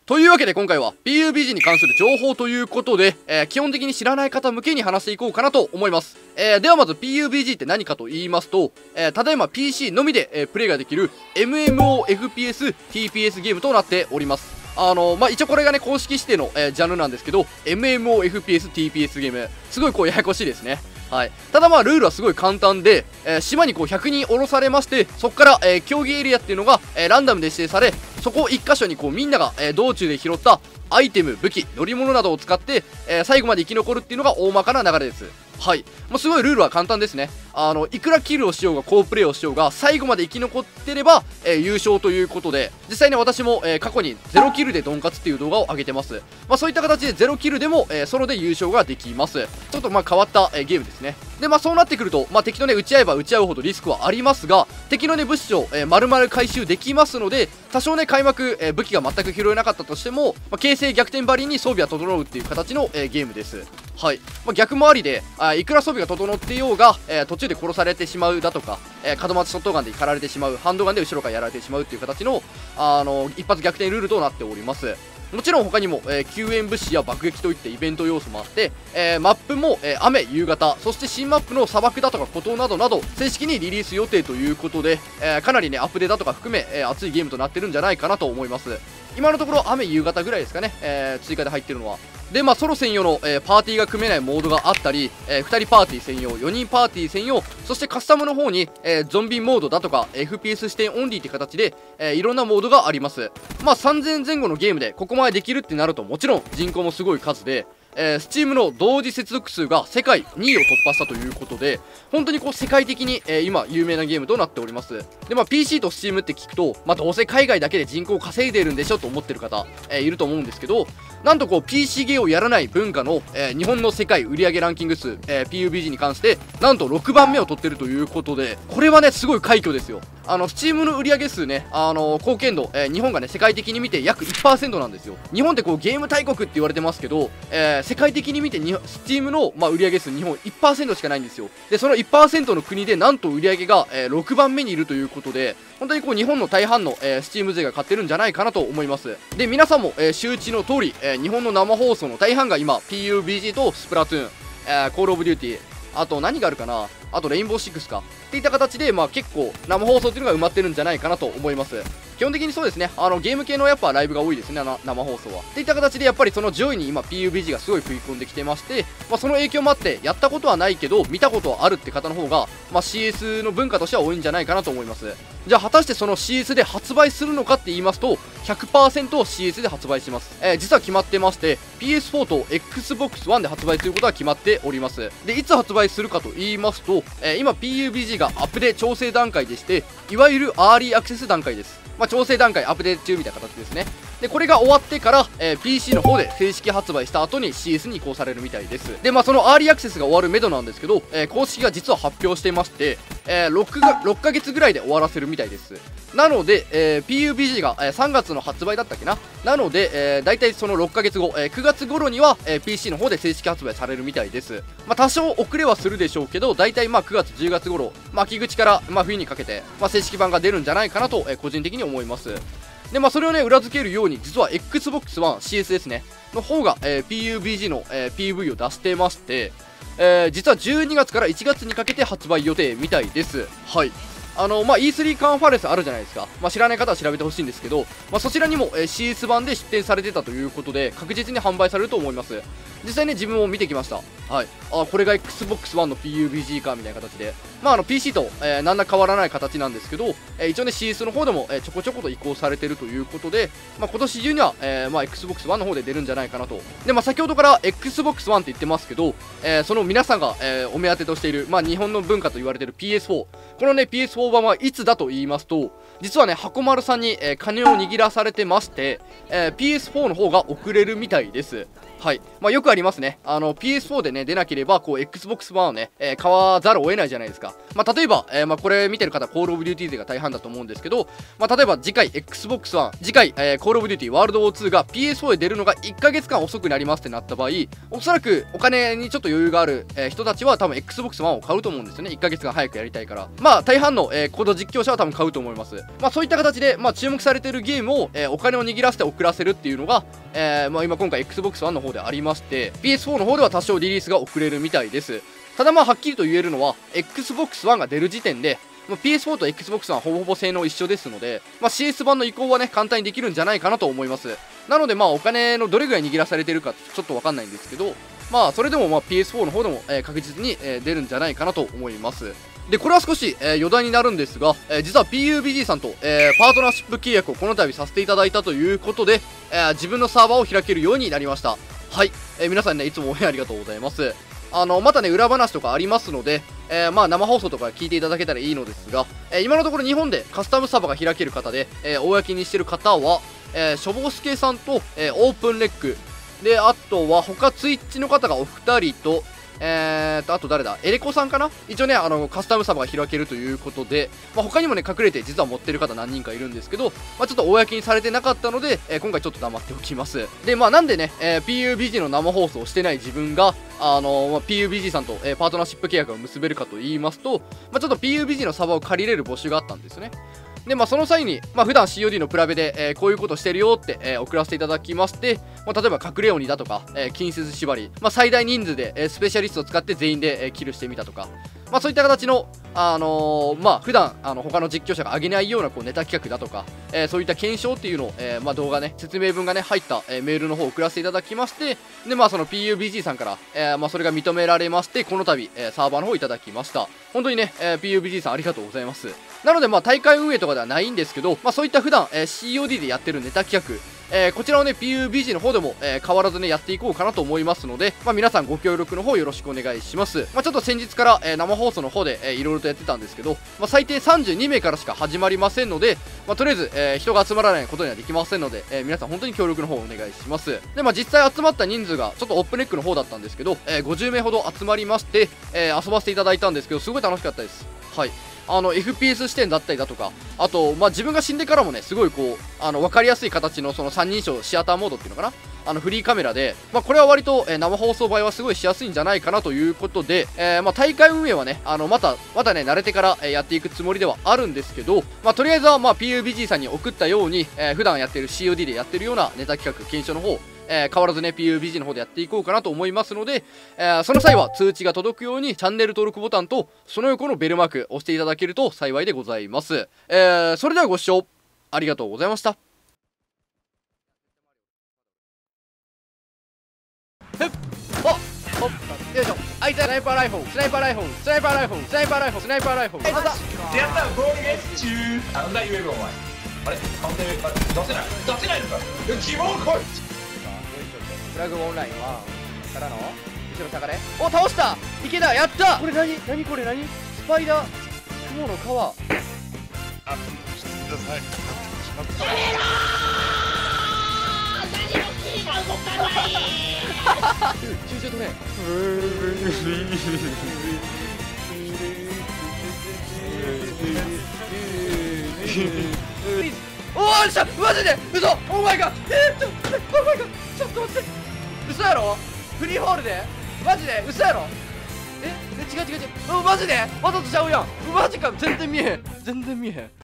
というわけで今回は PUBG に関する情報ということで、基本的に知らない方向けに話していこうかなと思います。ではまず PUBG って何かと言いますと、ただいま PC のみで、プレイができる MMOFPS TPS ゲームとなっております。一応これがね、公式指定の、ジャンルなんですけど、MMOFPS TPS ゲーム。すごいややこしいですね。はい。ただルールはすごい簡単で、島に100人降ろされまして、そこから、競技エリアっていうのが、ランダムで指定され、そこ1箇所にみんなが、道中で拾ったアイテム、武器、乗り物などを使って、最後まで生き残るっていうのが大まかな流れです。はい。もうすごいルールは簡単ですね。いくらキルをしようが、好プレイをしようが、最後まで生き残ってれば、優勝ということで、実際ね、私も、過去に0キルでドンカツっていう動画を上げてます。そういった形で0キルでも、ソロで優勝ができます。ちょっと変わった、ゲームですね。で、そうなってくると、敵とね、打ち合えば打ち合うほどリスクはありますが、敵のね、物資を、丸々回収できますので、多少ね、開幕、武器が全く拾えなかったとしても、形勢逆転ばりに装備は整うっていう形の、ゲームです。はい。逆もありで、いくら装備が整っていようが、途中で殺されてしまうだとか、門松ショットガンで狩られてしまう、ハンドガンで後ろからやられてしまうっていう形の、一発逆転ルールとなっております。もちろん他にも、救援物資や爆撃といったイベント要素もあって、マップも、雨、夕方、そして新マップの砂漠だとか孤島などなど、正式にリリース予定ということで、かなりね、アップデートとか含め、熱いゲームとなってるんじゃないかなと思います。今のところ雨、夕方ぐらいですかね、追加で入ってるのは。で、ソロ専用の、パーティーが組めないモードがあったり、2人パーティー専用、4人パーティー専用、そしてカスタムの方に、ゾンビモードだとか、FPS 視点オンリーって形で、いろんなモードがあります。3000前後のゲームでここまでできるってなると、もちろん人口もすごい数で、Steam の同時接続数が世界2位を突破したということで、本当に世界的に、今有名なゲームとなっております。で、PC と Steam って聞くと、どうせ海外だけで人口を稼いでいるんでしょと思ってる方、いると思うんですけど、なんとPC ゲーをやらない文化の、日本の世界売上ランキング数、PUBG に関して、なんと6番目を取ってるということで、これはね、すごい快挙ですよ。Steam の売上数ね、貢献度、日本がね、世界的に見て約 1% なんですよ。日本ってゲーム大国って言われてますけど、世界的に見てSteam の、売上数日本 1% しかないんですよ。で、その 1% の国でなんと売上が、6番目にいるということで、本当に日本の大半の、Steam 勢が買ってるんじゃないかなと思います。で、皆さんも、周知の通り、日本の生放送の大半が今、PUBG とスプラトゥーン、コールオブデューティー、あと何があるかな、あとレインボーシックスかっていった形で、結構生放送っていうのが埋まってるんじゃないかなと思います。基本的にそうですね、ゲーム系のやっぱライブが多いですね、生放送は。っていった形でやっぱりその上位に今 PUBG がすごい食い込んできてまして、その影響もあってやったことはないけど見たことはあるって方の方が、CS の文化としては多いんじゃないかなと思います。じゃあ果たしてその CS で発売するのかって言いますと 100%CS で発売します。実は決まってまして PS4 と Xbox One で発売することが決まっております。で、いつ発売するかと言いますと、今 PUBG がアップデ調整段階でして、いわゆるアーリーアクセス段階です。調整段階アップデート中みたいな形ですね。で、これが終わってから、PC の方で正式発売した後に CS に移行されるみたいです。で、そのアーリーアクセスが終わるめどなんですけど、公式が実は発表してまして、6ヶ月ぐらいで終わらせるみたいです。なので、PUBG が、3月の発売だったっけな。なので、大体その6ヶ月後、9月頃には、PC の方で正式発売されるみたいです。多少遅れはするでしょうけど、大体9月、10月頃、秋口から、冬にかけて、正式版が出るんじゃないかなと、個人的に思います。で、それをね、裏付けるように、実は Xbox One CS ですね、の方が、PUBG の、PV を出してまして、実は12月から1月にかけて発売予定みたいです。はい。E3 カンファレンスあるじゃないですか。知らない方は調べてほしいんですけど、そちらにも、CS 版で出展されてたということで、確実に販売されると思います。実際ね、自分も見てきました。はい。これが Xbox One の PUBG か、みたいな形で。PC と、何ら変わらない形なんですけど、一応ね、CS の方でも、ちょこちょこと移行されてるということで、今年中には、Xbox One の方で出るんじゃないかなと。で、先ほどから Xbox One って言ってますけど、その皆さんが、お目当てとしている、日本の文化と言われている PS4。このね、PS4 版はいつだと言いますと、実はね、箱丸さんに、金を握らされてまして、PS4 の方が遅れるみたいです。 はい。まあ、よくありますね。PS4 でね、出なければ、こう、Xbox One をね、買わざるを得ないじゃないですか。まあ、例えば、まあ、これ見てる方、コールオブデューティー勢が大半だと思うんですけど、まあ、例えば、次回 Xbox One、次回、コールオブデューティーワールドウォー2が PS4 で出るのが1ヶ月間遅くなりますってなった場合、おそらくお金にちょっと余裕がある、人たちは多分 Xbox One を買うと思うんですよね。1ヶ月間早くやりたいから。まあ、大半の、コード実況者は多分買うと思います。まあ、そういった形で、まあ、注目されているゲームを、お金を握らせて送らせるっていうのが、まあ、今回 Xbox One の方でありまして、PS4 の方では多少リリースが遅れるみたいです。ただまあはっきりと言えるのは Xbox One が出る時点で、まあ、PS4 と Xbox One はほぼほぼ性能一緒ですので、まあ、CS 版の移行はね簡単にできるんじゃないかなと思います。なのでまあお金のどれぐらい握らされてるかちょっとわかんないんですけど、まあそれでもまあ PS4 の方でも、確実に、出るんじゃないかなと思います。で、これは少し、余談になるんですが、実は PUBG さんと、パートナーシップ契約をこの度させていただいたということで、自分のサーバーを開けるようになりました。はい。皆さんね、いつも応援ありがとうございます。またね、裏話とかありますので、まあ生放送とか聞いていただけたらいいのですが、今のところ日本でカスタムサーバーが開ける方で、公にしてる方は、しょぼすけさんと、オープンレック、で、あとは他ツイッチの方がお二人と、あと誰だエレコさんかな一応ね、カスタムサーバーが開けるということで、まあ、他にもね、隠れて実は持ってる方何人かいるんですけど、まあ、ちょっと公にされてなかったので、今回ちょっと黙っておきます。で、まあ、なんでね、PUBG の生放送をしてない自分が、まあ、PUBG さんと、パートナーシップ契約を結べるかと言いますと、まあ、ちょっと PUBG のサーバーを借りれる募集があったんですよね。で、まあ、その際に、まあ、普段 COD のプラベで、こういうことしてるよって、送らせていただきまして、まあ、例えば隠れ鬼だとか、近接縛り、まあ、最大人数で、スペシャリストを使って全員で、キルしてみたとか、まあ、そういった形の、まあ、普段他の実況者が上げないようなこうネタ企画だとか、そういった検証っていうのを、まあ、動画ね、説明文がね、入った、メールの方を送らせていただきまして、で、まあ、その PUBG さんから、まあ、それが認められまして、この度、サーバーの方をいただきました。本当にね、PUBG さんありがとうございます。なので、まあ、大会運営とかではないんですけど、まあ、そういった普段、COD でやってるネタ企画、こちらをね、PUBG の方でも、変わらずね、やっていこうかなと思いますので、まあ、皆さんご協力の方よろしくお願いします。まあ、ちょっと先日から、生放送の方で、いろいろとやってたんですけど、まあ、最低32名からしか始まりませんので、まあ、とりあえず、人が集まらないことにはできませんので、皆さん本当に協力の方お願いします。で、まあ、実際集まった人数が、ちょっとオープンレックの方だったんですけど、50名ほど集まりまして、遊ばせていただいたんですけど、すごい楽しかったです。はい。FPS 視点だったりだとか、あと、まあ、自分が死んでからもね、すごいこう、わかりやすい形のその三人称シアターモードっていうのかなフリーカメラで、まあ、これは割と、生放送映えはすごいしやすいんじゃないかなということで、まあ、大会運営はね、またね、慣れてから、やっていくつもりではあるんですけど、まあ、とりあえずは、まあ、PUBG さんに送ったように、普段やってる COD でやってるようなネタ企画、検証の方、変わらずね、PUBG の方でやっていこうかなと思いますので、その際は通知が届くようにチャンネル登録ボタンと、その横のベルマーク押していただけると幸いでございます。それではご視聴ありがとうございました。よいしょ。あいつスナイパーライフル、スナイパーライフル、スナイパーライフル、スナイパーライフル、スナイパーライフル。 やったゴールゲッチュー。なんだ言えばお前。あれカウンター出せないのか。希望来い。 フラグオンラインはからの後ろ下がれ。お、倒した。池田やった。これ何これ何？スパイダー雲の皮。あ、ください。何もキーが動かない。救助トレおーしゃマジで嘘オーマイガーオーマイガーちょっと待って嘘やろフリーホールでマジで嘘やろ違うマジでわざとちゃうやんマジか全然見えへん